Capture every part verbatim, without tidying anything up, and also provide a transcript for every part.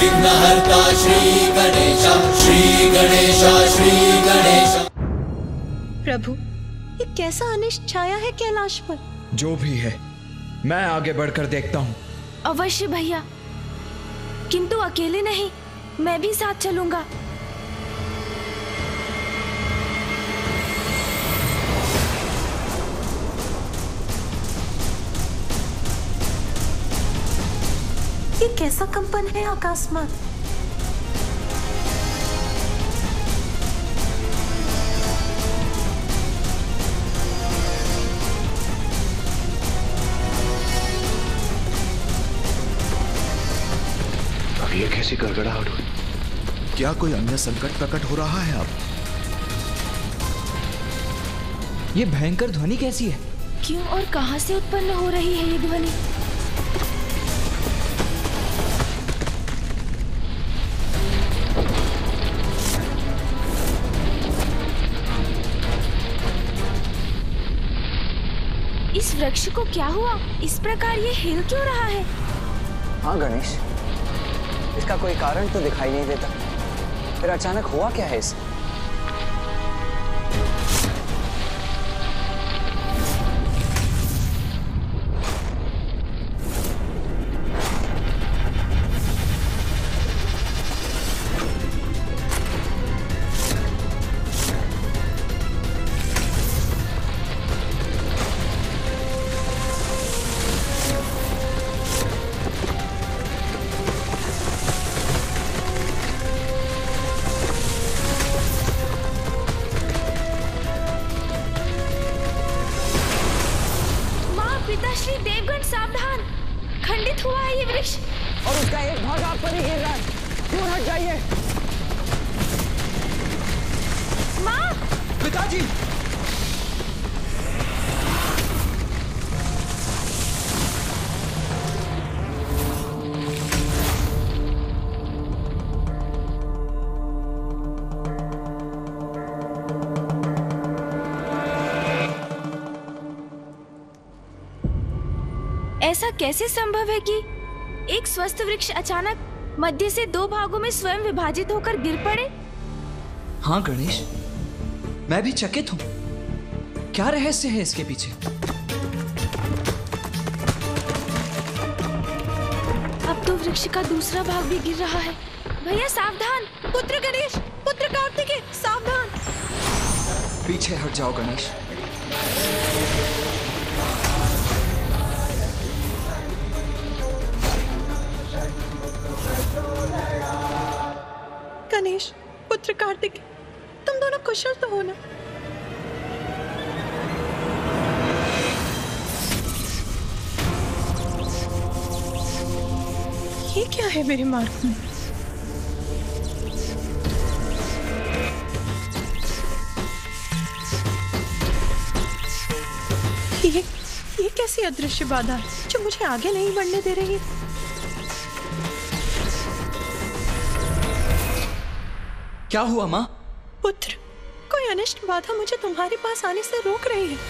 विघ्नहर्ता श्री गणेश, श्री गणेश, श्री गणेश। प्रभु, ये कैसा अनिष्ट छाया है कैलाश पर? जो भी है, मैं आगे बढ़कर देखता हूँ। अवश्य भैया, किंतु अकेले नहीं, मैं भी साथ चलूंगा। ये कैसा कंपन है आकाश में? अब ये कैसी गड़गड़ाहट हुई? क्या कोई अन्य संकट प्रकट हो रहा है अब? ये भयंकर ध्वनि कैसी है? क्यों और कहां से उत्पन्न हो रही है ये ध्वनि? इस वृक्ष को क्या हुआ? इस प्रकार ये हिल क्यों रहा है? हाँ गणेश, इसका कोई कारण तो दिखाई नहीं देता। फिर अचानक हुआ क्या है इसे? ऐसा कैसे संभव है कि एक स्वस्थ वृक्ष अचानक मध्य से दो भागों में स्वयं विभाजित होकर गिर पड़े? हाँ गणेश, मैं भी चकित हूँ। क्या रहस्य है इसके पीछे? अब तो वृक्ष का दूसरा भाग भी गिर रहा है। भैया सावधान! पुत्र गणेश, पुत्र कार्तिकेय, सावधान! पीछे हट जाओ गणेश। गणेश, पुत्र कार्तिकेय, तुम दोनों कुशल तो हो ना? ये क्या है मेरे मार्ग में? ये ये कैसी अदृश्य बाधा है जो मुझे आगे नहीं बढ़ने दे रही? क्या हुआ माँ? पुत्र, कोई अनिष्ट बाधा मुझे तुम्हारे पास आने से रोक रही है।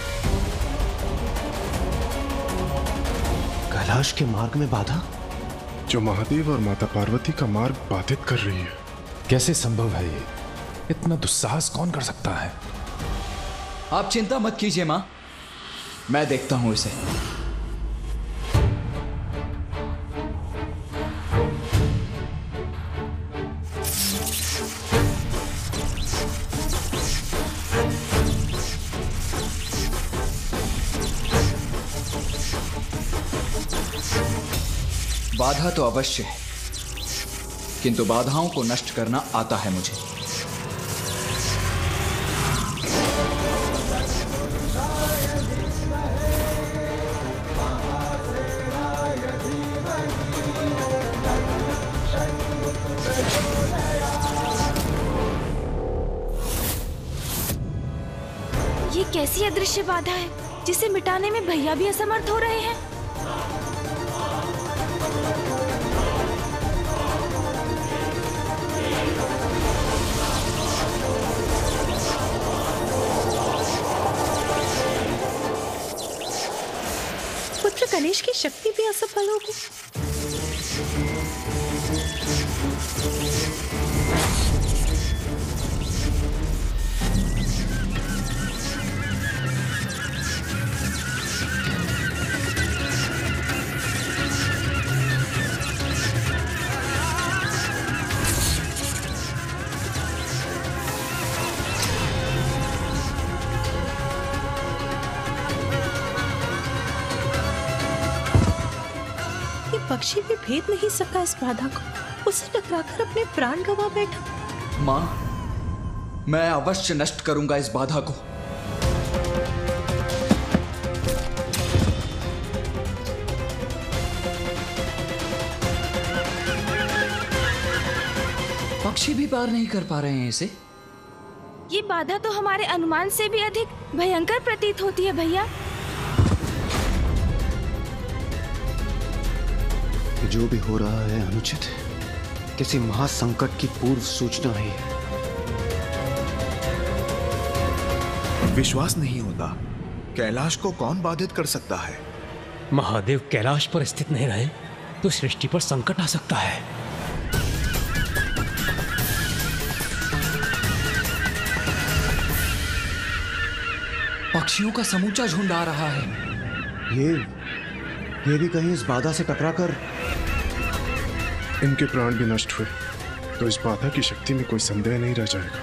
कैलाश के मार्ग में बाधा? जो महादेव और माता पार्वती का मार्ग बाधित कर रही है। कैसे संभव है ये? इतना दुस्साहस कौन कर सकता है? आप चिंता मत कीजिए माँ, मैं देखता हूं इसे। बाधा तो अवश्य है, किंतु बाधाओं को नष्ट करना आता है मुझे। ये कैसी अदृश्य बाधा है जिसे मिटाने में भैया भी असमर्थ हो रहे हैं? पुत्र गणेश की शक्ति भी असफल होगी। पक्षी भी भेद नहीं सका इस बाधा को। उसे टकराकर अपने प्राण गंवा बैठा। माँ, मैं अवश्य नष्ट करूंगा इस बाधा को। पक्षी भी पार नहीं कर पा रहे हैं इसे। ये बाधा तो हमारे अनुमान से भी अधिक भयंकर प्रतीत होती है भैया। जो भी हो रहा है अनुचित है, किसी महासंकट की पूर्व सूचना ही है। विश्वास नहीं होता, कैलाश को कौन बाधित कर सकता है? महादेव कैलाश पर स्थित नहीं रहे तो सृष्टि पर संकट आ सकता है। पक्षियों का समूचा झुंड आ रहा है। ये ये भी कहीं इस बाधा से टकराकर इनके प्राण भी नष्ट हुए तो इस बाधा की शक्ति में कोई संदेह नहीं रह जाएगा।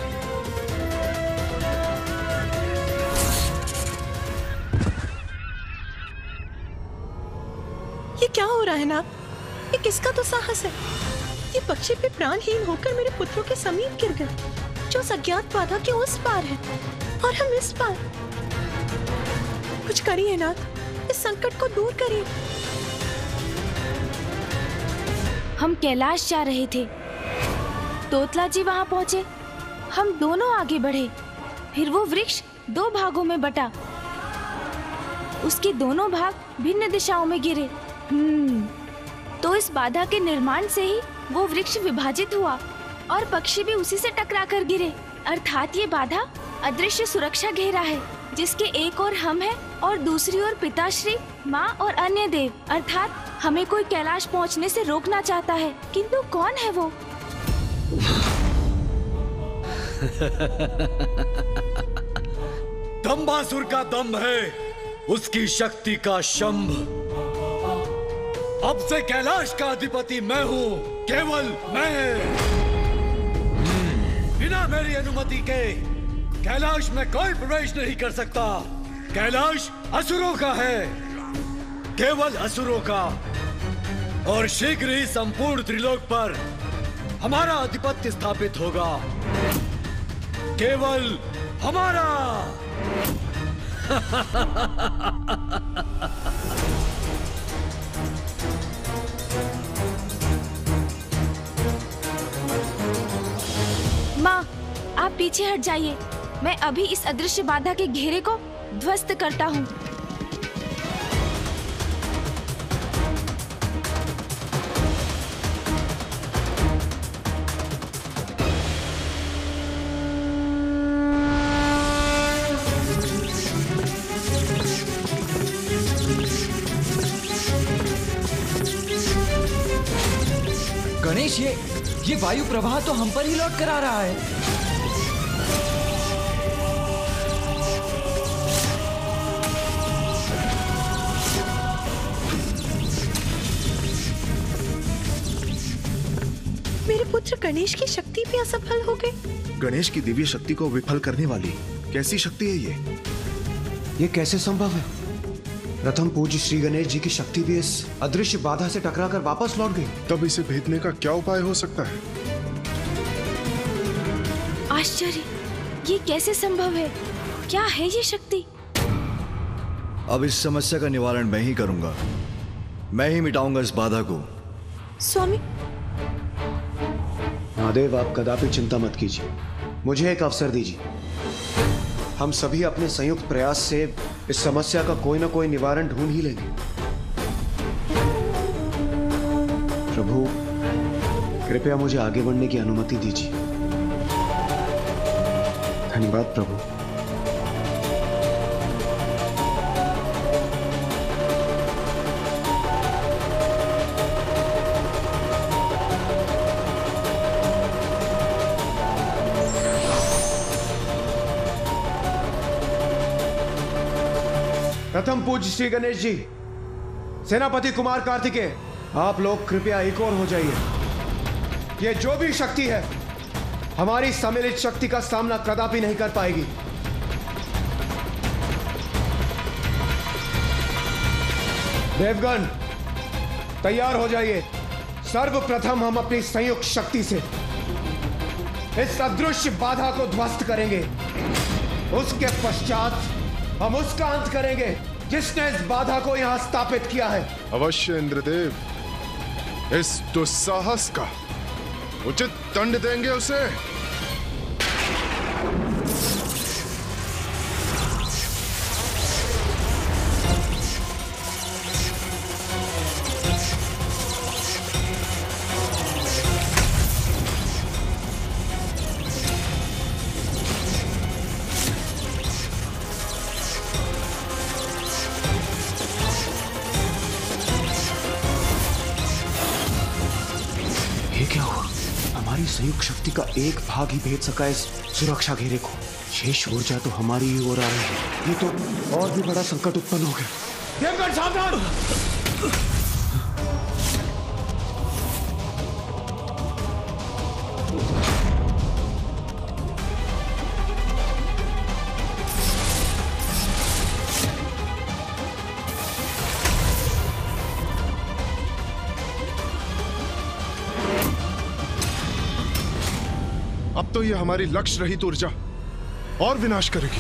ये क्या हो रहा है ना? ये किसका तो साहस है? ये पक्षी भी प्राणहीन होकर मेरे पुत्रों के समीप गिर गए, जो अज्ञात बाधा के उस पार है और हम इस पार। कुछ करिए नाथ, इस संकट को दूर करिए। हम कैलाश जा रहे थे, तोतला जी वहां पहुंचे, हम दोनों आगे बढ़े, फिर वो वृक्ष दो भागों में बटा, उसके दोनों भाग भिन्न दिशाओं में गिरे। हम्म, तो इस बाधा के निर्माण से ही वो वृक्ष विभाजित हुआ और पक्षी भी उसी से टकराकर गिरे। अर्थात ये बाधा अदृश्य सुरक्षा घेरा है, जिसके एक ओर हम हैं और दूसरी ओर पिताश्री, माँ और अन्य देव। अर्थात हमें कोई कैलाश पहुँचने से रोकना चाहता है, किंतु कौन है वो? दंबासुर का दम्भ है, उसकी शक्ति का शंभ। अब से कैलाश का अधिपति मैं हूँ, केवल मैं। बिना मेरी अनुमति के कैलाश में कोई प्रवेश नहीं कर सकता। कैलाश असुरों का है, केवल असुरों का, और शीघ्र ही संपूर्ण त्रिलोक पर हमारा आधिपत्य स्थापित होगा, केवल हमारा। माँ, आप पीछे हट जाइए, मैं अभी इस अदृश्य बाधा के घेरे को ध्वस्त करता हूँ। गणेश, ये ये वायु प्रवाह तो हम पर ही लौट कर आ रहा है। मेरे पुत्र गणेश की शक्ति भी असफल हो गई। गणेश की दिव्य शक्ति को विफल करने वाली कैसी शक्ति है ये? ये कैसे संभव है? प्रथम पूज्य श्री गणेश जी की शक्ति भी इस अदृश्य बाधा से टकराकर वापस लौट गई। तब इसे भेदने का क्या उपाय हो सकता है? आश्चर्य, ये कैसे संभव है? क्या है ये शक्ति? अब इस समस्या का निवारण मैं ही करूंगा, मैं ही मिटाऊंगा इस बाधा को। स्वामी, महादेव, आप कदापि चिंता मत कीजिए, मुझे एक अवसर दीजिए। हम सभी अपने संयुक्त प्रयास से इस समस्या का कोई ना कोई निवारण ढूंढ ही लेंगे। प्रभु, कृपया मुझे आगे बढ़ने की अनुमति दीजिए। धन्यवाद प्रभु। प्रथम पूज्य श्री गणेश जी, सेनापति कुमार कार्तिकेय, आप लोग कृपया एक और हो जाइए। ये जो भी शक्ति है हमारी सम्मिलित शक्ति का सामना कदापि नहीं कर पाएगी। देवगण, तैयार हो जाइए। सर्वप्रथम हम अपनी संयुक्त शक्ति से इस अदृश्य बाधा को ध्वस्त करेंगे। उसके पश्चात हम उसका अंत करेंगे जिसने इस बाधा को यहां स्थापित किया है। अवश्य इंद्रदेव, इस दुस्साहस का उचित दंड देंगे उसे। संयुक्त शक्ति का एक भाग ही भेद सका इस सुरक्षा घेरे को। शेष ऊर्जा तो हमारी ही ओर आ रही है। ये तो और भी बड़ा संकट उत्पन्न हो गया। देवगण सावधान! अब तो ये हमारी लक्ष्य रहित ऊर्जा और विनाश करेगी।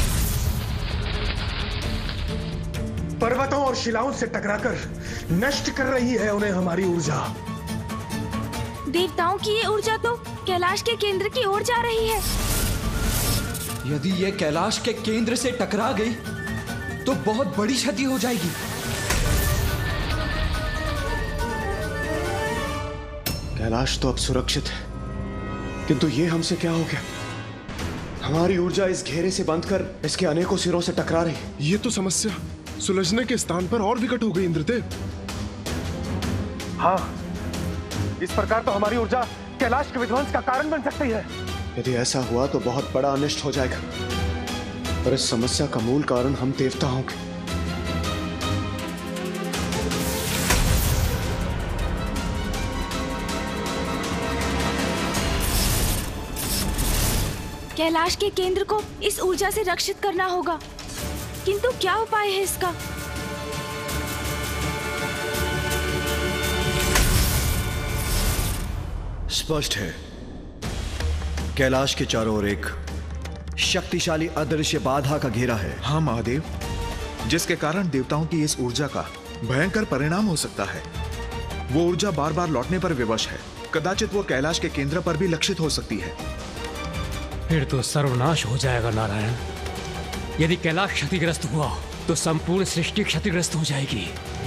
पर्वतों और शिलाओं से टकराकर नष्ट कर रही है उन्हें हमारी ऊर्जा। देवताओं की ये ऊर्जा तो कैलाश के केंद्र की ओर जा रही है। यदि ये कैलाश के केंद्र से टकरा गई तो बहुत बड़ी क्षति हो जाएगी। कैलाश तो अब सुरक्षित है, किंतु ये हमसे क्या हो गया? हमारी ऊर्जा इस घेरे से बंधकर इसके अनेकों सिरों से टकरा रही। ये तो समस्या सुलझने के स्थान पर और विकट हो गई इंद्रदेव। हाँ, इस प्रकार तो हमारी ऊर्जा कैलाश के विध्वंस का कारण बन सकती है। यदि ऐसा हुआ तो बहुत बड़ा अनिष्ट हो जाएगा, पर इस समस्या का मूल कारण हम देवता होंगे। कैलाश के केंद्र को इस ऊर्जा से रक्षित करना होगा, किंतु क्या उपाय है इसका? स्पष्ट है, कैलाश के चारों ओर एक शक्तिशाली अदृश्य बाधा का घेरा है। हाँ महादेव, जिसके कारण देवताओं की इस ऊर्जा का भयंकर परिणाम हो सकता है। वो ऊर्जा बार बार लौटने पर विवश है। कदाचित वो कैलाश के केंद्र पर भी लक्षित हो सकती है। फिर तो सर्वनाश हो जाएगा नारायण। यदि कैलाश क्षतिग्रस्त हुआ तो संपूर्ण सृष्टि क्षतिग्रस्त हो जाएगी।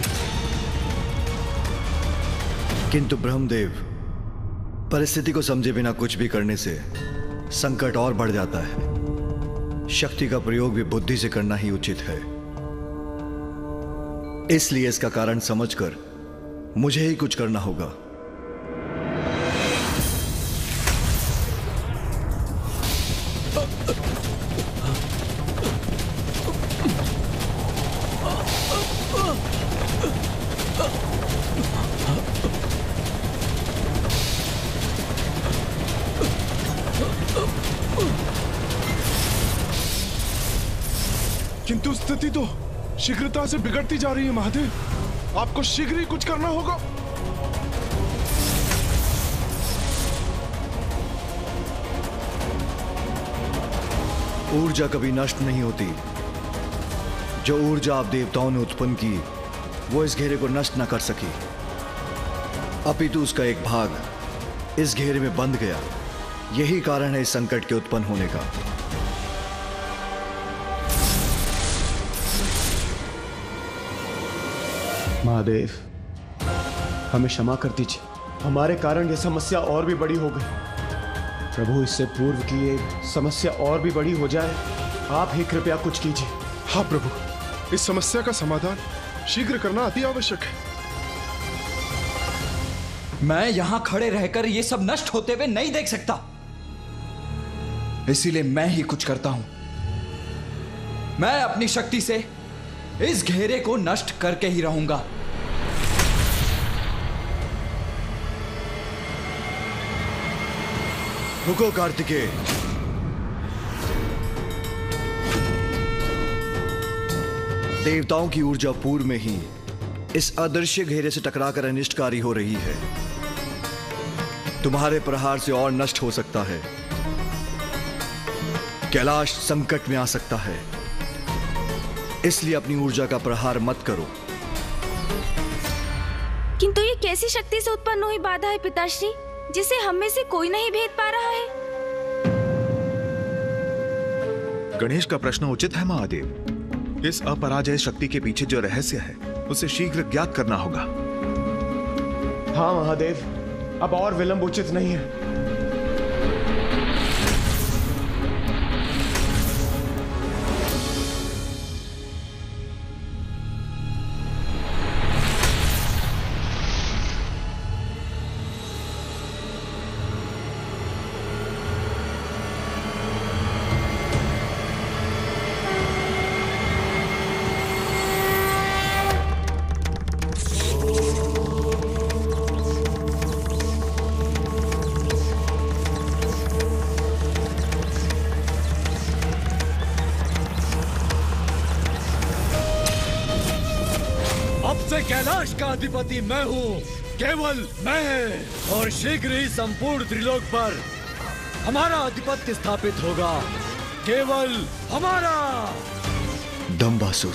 किंतु ब्रह्मदेव, परिस्थिति को समझे बिना कुछ भी करने से संकट और बढ़ जाता है। शक्ति का प्रयोग भी बुद्धि से करना ही उचित है। इसलिए इसका कारण समझकर मुझे ही कुछ करना होगा। किंतु स्थिति तो शीघ्रता से बिगड़ती जा रही है महादेव। आपको शीघ्र ही कुछ करना होगा। ऊर्जा कभी नष्ट नहीं होती। जो ऊर्जा आप देवताओं ने उत्पन्न की वो इस घेरे को नष्ट न कर सकी, अपितु उसका एक भाग इस घेरे में बंध गया। यही कारण है इस संकट के उत्पन्न होने का। महादेव, हमें क्षमा कर दीजिए। हमारे कारण यह समस्या और भी बड़ी हो गई। प्रभु, इससे पूर्व की ये समस्या और भी बड़ी हो जाए, आप ही कृपया कुछ कीजिए। हाँ प्रभु, इस समस्या का समाधान शीघ्र करना अति आवश्यक है। मैं यहां खड़े रहकर ये सब नष्ट होते हुए नहीं देख सकता, इसीलिए मैं ही कुछ करता हूं। मैं अपनी शक्ति से इस घेरे को नष्ट करके ही रहूंगा। रुको कार्तिकेय। देवताओं की ऊर्जा पूर्व में ही इस अदृश्य घेरे से टकराकर अनिष्टकारी हो रही है। तुम्हारे प्रहार से और नष्ट हो सकता है। कैलाश संकट में आ सकता है, इसलिए अपनी ऊर्जा का प्रहार मत करो। किंतु ये कैसी शक्ति से उत्पन्न हुई बाधा है पिताश्री, जिसे हम में से कोई नहीं भेद पा रहा है? गणेश का प्रश्न उचित है महादेव। इस अपराजय शक्ति के पीछे जो रहस्य है उसे शीघ्र ज्ञात करना होगा। हाँ महादेव, अब और विलंब उचित नहीं है। कैलाश का अधिपति मैं हूँ, केवल मैं, और शीघ्र ही संपूर्ण त्रिलोक पर हमारा अधिपत्य स्थापित होगा, केवल हमारा। दंबासुर,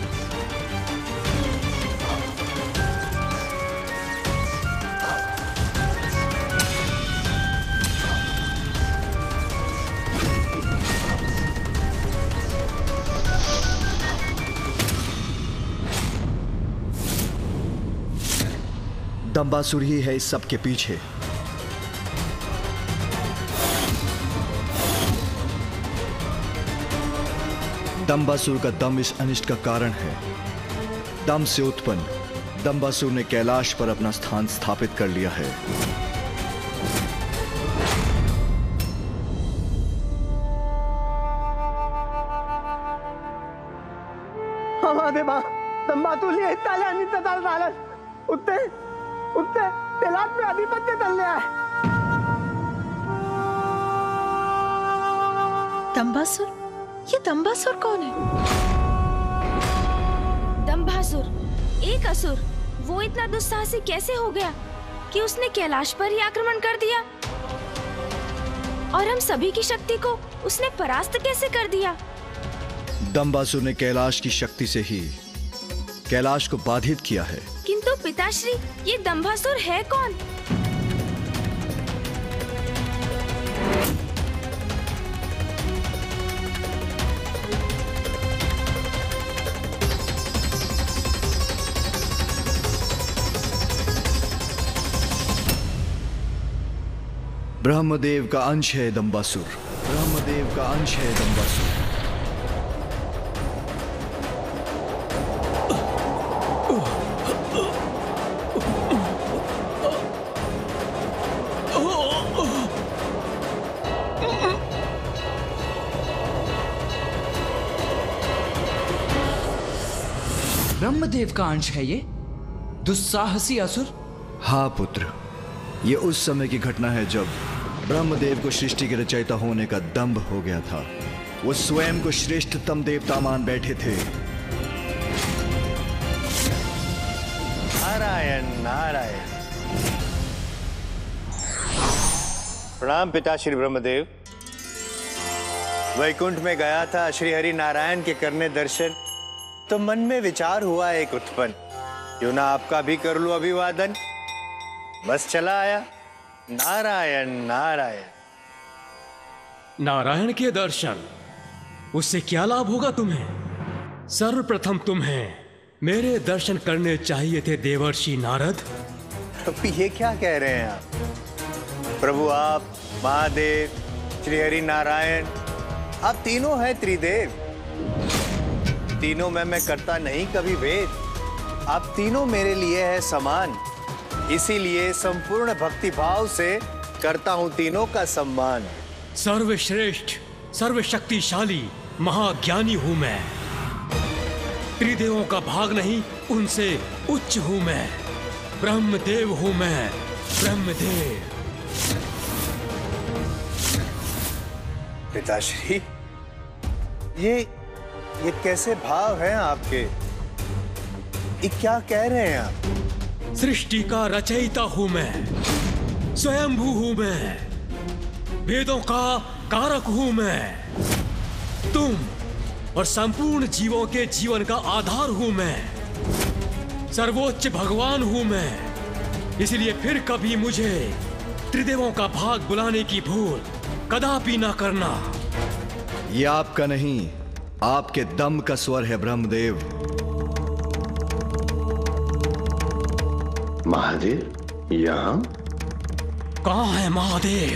दंबासुर ही है इस सब के पीछे। दंबासुर का दम इस अनिष्ट का कारण है। दम से उत्पन्न दंबासुर ने कैलाश पर अपना स्थान स्थापित कर लिया है। महादेवा, दंबासुर ये ताले अनिष्ट दल झालं उत्ते उत्ते तेलात में अधिपत्य चलने आए। दंबासुर? ये दंबासुर कौन है? दंबासुर एक असुर। वो इतना दुस्साहसी कैसे हो गया कि उसने कैलाश पर ही आक्रमण कर दिया, और हम सभी की शक्ति को उसने परास्त कैसे कर दिया? दंबासुर ने कैलाश की शक्ति से ही कैलाश को बाधित किया है। किंतु पिताश्री, ये दंबासुर है कौन? ब्रह्मदेव का अंश है दंबासुर। ब्रह्मदेव का अंश है दंबासुर। ब्रह्मदेव का अंश है ये दुस्साहसी असुर? हाँ पुत्र, ये उस समय की घटना है जब ब्रह्मदेव को सृष्टि के रचयिता होने का दंभ हो गया था। वो स्वयं को श्रेष्ठतम देवता मान बैठे थे। नारायण नारायण। प्रणाम पिता श्री ब्रह्मदेव। वैकुंठ में गया था श्री हरि नारायण के करने दर्शन, तो मन में विचार हुआ एक उत्पन्न, क्यों ना आपका भी कर लूं अभिवादन। बस चला आया। नारायण नारायण। नारायण के दर्शन, उससे क्या लाभ होगा तुम्हें? सर्वप्रथम तुम्हें मेरे दर्शन करने चाहिए थे देवर्षि नारद। प्रभु ये क्या कह रहे हैं आप? प्रभु आप, महादेव, श्री हरि नारायण, आप तीनों हैं त्रिदेव। तीनों में मैं करता नहीं कभी भेद। आप तीनों मेरे लिए है समान, इसीलिए संपूर्ण भक्ति भाव से करता हूं तीनों का सम्मान। सर्वश्रेष्ठ सर्वशक्तिशाली महाज्ञानी हूं मैं। त्रिदेवों का भाग नहीं, उनसे उच्च हूं मैं। ब्रह्मदेव हूं मैं, ब्रह्मदेव। पिताश्री, ये ये कैसे भाव हैं आपके? ये क्या कह रहे हैं आप? सृष्टि का रचयिता हूं मैं, स्वयंभू हूं मैं, वेदों का कारक हूं मैं, तुम और संपूर्ण जीवों के जीवन का आधार हूं मैं, सर्वोच्च भगवान हूं मैं। इसलिए फिर कभी मुझे त्रिदेवों का भाग बुलाने की भूल कदापि ना करना। ये आपका नहीं, आपके दम का स्वर है ब्रह्मदेव। महादेव यहां? कहां है महादेव?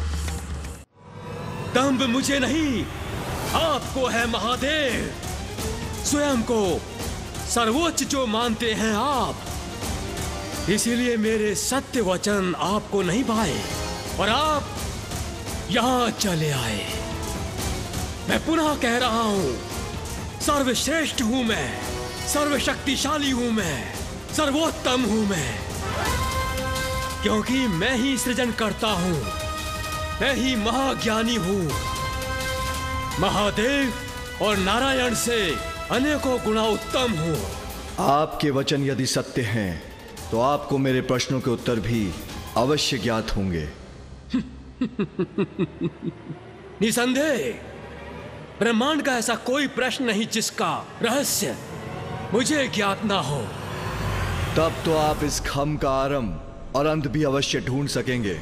दम्भ मुझे नहीं, आपको है महादेव। स्वयं को सर्वोच्च जो मानते हैं आप, इसीलिए मेरे सत्य वचन आपको नहीं भाए और आप यहां चले आए। मैं पुनः कह रहा हूं, सर्वश्रेष्ठ हूं मैं, सर्वशक्तिशाली हूं मैं, सर्वोत्तम हूं मैं, क्योंकि मैं ही सृजन करता हूं, मैं ही महाज्ञानी हूं। महादेव और नारायण से अनेकों गुना उत्तम हूं। आपके वचन यदि सत्य हैं तो आपको मेरे प्रश्नों के उत्तर भी अवश्य ज्ञात होंगे। निसंदेह ब्रह्मांड का ऐसा कोई प्रश्न नहीं जिसका रहस्य मुझे ज्ञात ना हो। तब तो आप इस खम का आरंभ और अंत भी अवश्य ढूंढ सकेंगे।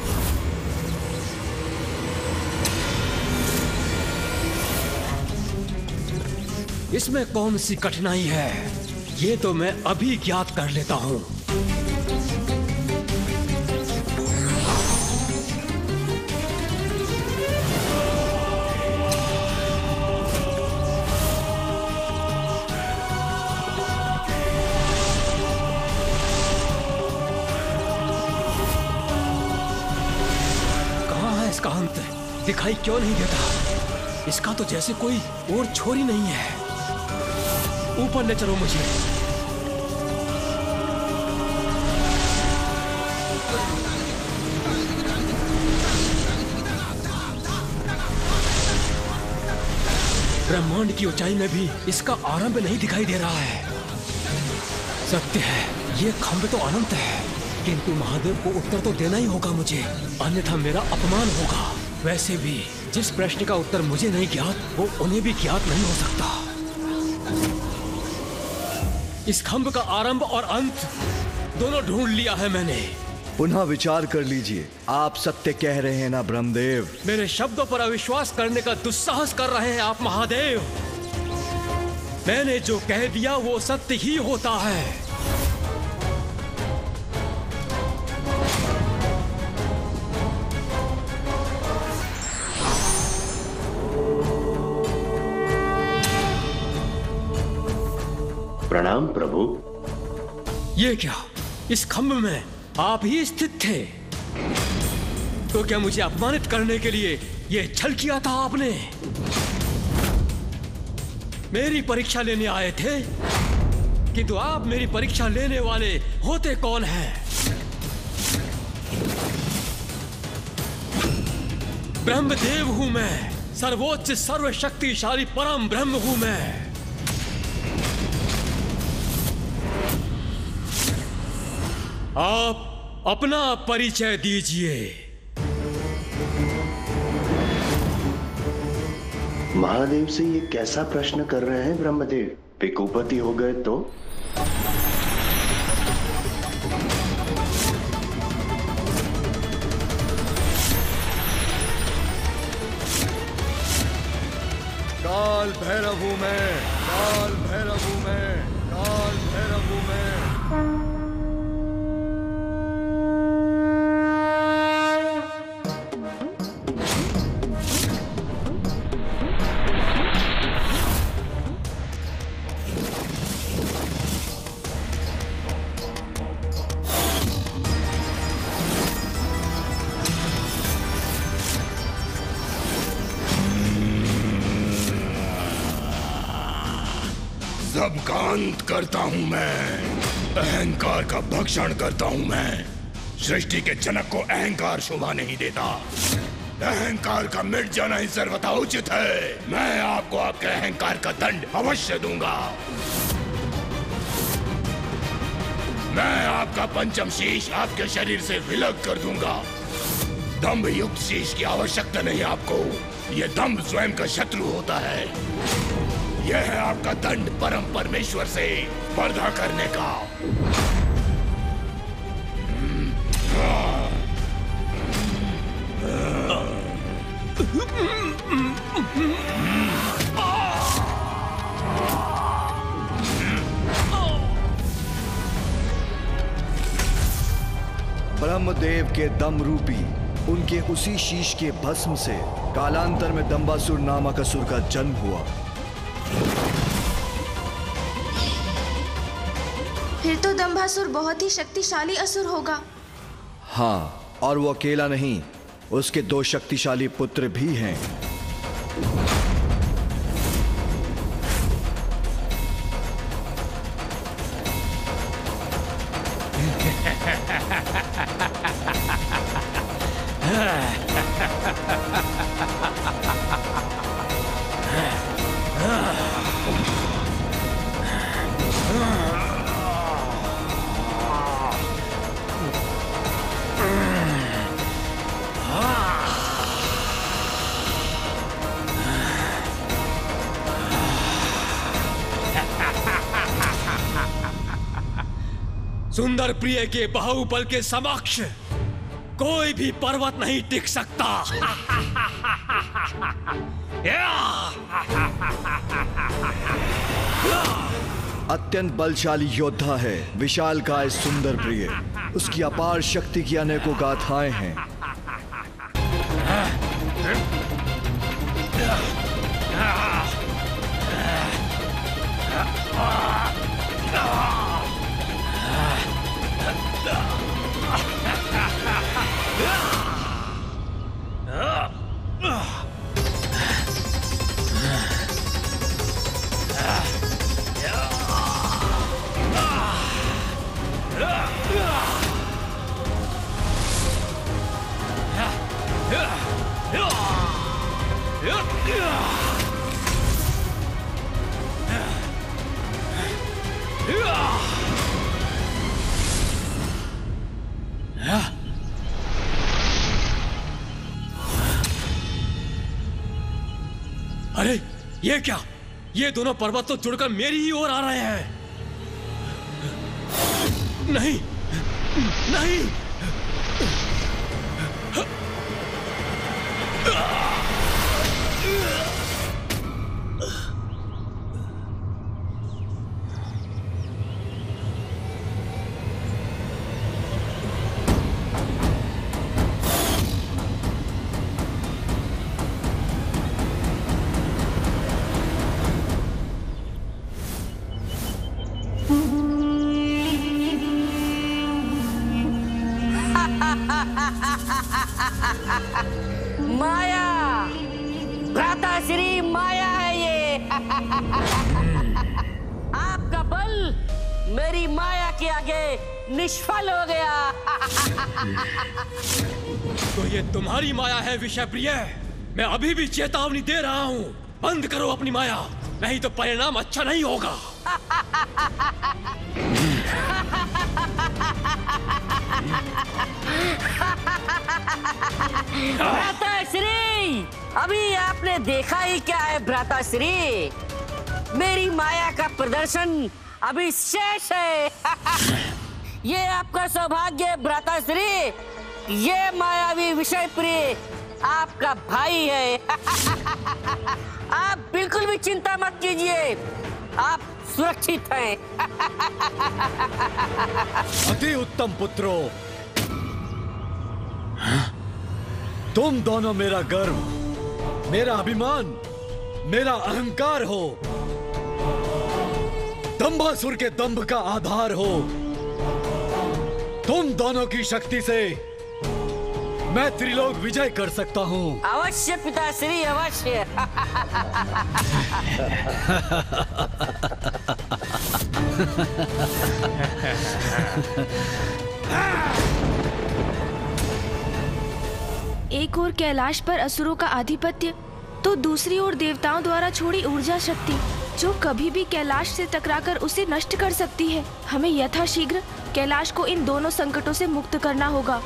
इसमें कौन सी कठिनाई है, ये तो मैं अभी ज्ञात कर लेता हूं। कहां है इसका अंत? दिखाई क्यों नहीं देता? इसका तो जैसे कोई और छोर ही नहीं है। ऊपर ले चलो मुझे। ब्रह्मांड की ऊंचाई में भी इसका आरंभ नहीं दिखाई दे रहा है। सत्य है, ये खंभ तो अनंत है, किंतु महादेव को उत्तर तो देना ही होगा मुझे, अन्यथा मेरा अपमान होगा। वैसे भी जिस प्रश्न का उत्तर मुझे नहीं ज्ञात, वो उन्हें भी ज्ञात नहीं हो सकता। इस खंभ का आरंभ और अंत दोनों ढूंढ लिया है मैंने। पुनः विचार कर लीजिए, आप सत्य कह रहे हैं ना ब्रह्मदेव? मेरे शब्दों पर अविश्वास करने का दुस्साहस कर रहे हैं आप महादेव। मैंने जो कह दिया वो सत्य ही होता है। प्रणाम प्रभु। ये क्या, इस खंभ में आप ही स्थित थे? तो क्या मुझे अपमानित करने के लिए ये छल किया था आपने? मेरी परीक्षा लेने आए थे, किंतु आप मेरी परीक्षा लेने वाले होते कौन हैं? ब्रह्मदेव हूं मैं, सर्वोच्च सर्वशक्तिशाली परम ब्रह्म हूं मैं। आप अपना परिचय दीजिए। महादेव से ये कैसा प्रश्न कर रहे हैं ब्रह्मदेव? पिकुपति हो गए तो? काल भैरव हूं मैं, काल भैरव हूं मैं, काल भैरव हूं मैं। सबका अंत करता हूं मैं, अहंकार का भक्षण करता हूं मैं। सृष्टि के जनक को अहंकार शोभा नहीं देता, अहंकार का मिट जाना ही सर्वथा उचित है। मैं आपको आपके अहंकार का दंड अवश्य दूंगा। मैं आपका पंचम शीश आपके शरीर से विलग कर दूंगा। दम्भ युक्त शीश की आवश्यकता नहीं आपको। ये दम्भ स्वयं का शत्रु होता है। यह है आपका दंड परम परमेश्वर से पर्दा करने का। ब्रह्मदेव के दम रूपी उनके उसी शीश के भस्म से कालांतर में दंबासुर नामक असुर का जन्म हुआ। फिर तो दंबासुर बहुत ही शक्तिशाली असुर होगा। हाँ, और वो अकेला नहीं, उसके दो शक्तिशाली पुत्र भी हैं। सुंदर प्रिय के बाहुबल के समक्ष कोई भी पर्वत नहीं टिक सकता। अत्यंत बलशाली योद्धा है विशालकाय सुंदर प्रिय। उसकी अपार शक्ति की अनेकों गाथाएं हैं। अरे ये क्या? ये दोनों पर्वत तो जुड़कर मेरी ही ओर आ रहे हैं। नहीं नहीं, माया, भ्राताश्री माया है ये। आपका बल मेरी माया के आगे निष्फल हो गया। तो ये तुम्हारी माया है विषय प्रिय। मैं अभी भी चेतावनी दे रहा हूँ, बंद करो अपनी माया, नहीं तो परिणाम अच्छा नहीं होगा। भ्राताश्री, अभी आपने देखा ही क्या है भ्राताश्री? मेरी माया का प्रदर्शन अभी शेष है। ये आपका सौभाग्य है भ्राताश्री। ये मायावी विषय प्रिय आपका भाई है। आप बिल्कुल भी चिंता मत कीजिए, आप सुरक्षित हैं। अति उत्तम पुत्रों, तुम दोनों मेरा गर्व, मेरा अभिमान, मेरा अहंकार हो, दंबासुर के दंभ का आधार हो। तुम दोनों की शक्ति से मैं त्रिलोक विजय कर सकता हूँ। अवश्य पिताश्री, अवश्य। एक ओर कैलाश पर असुरों का आधिपत्य, तो दूसरी ओर देवताओं द्वारा छोड़ी ऊर्जा शक्ति जो कभी भी कैलाश से टकराकर उसे नष्ट कर सकती है। हमें यथाशीघ्र कैलाश को इन दोनों संकटों से मुक्त करना होगा।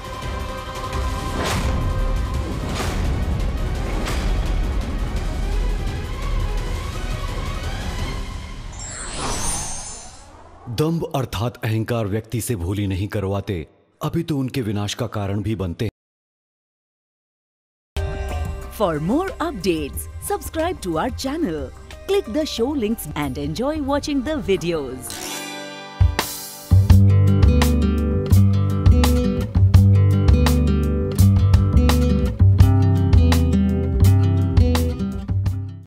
दंभ अर्थात अहंकार व्यक्ति से भूली नहीं करवाते, अभी तो उनके विनाश का कारण भी बनते हैं। For more updates, subscribe to our channel, click the show links and enjoy watching the videos.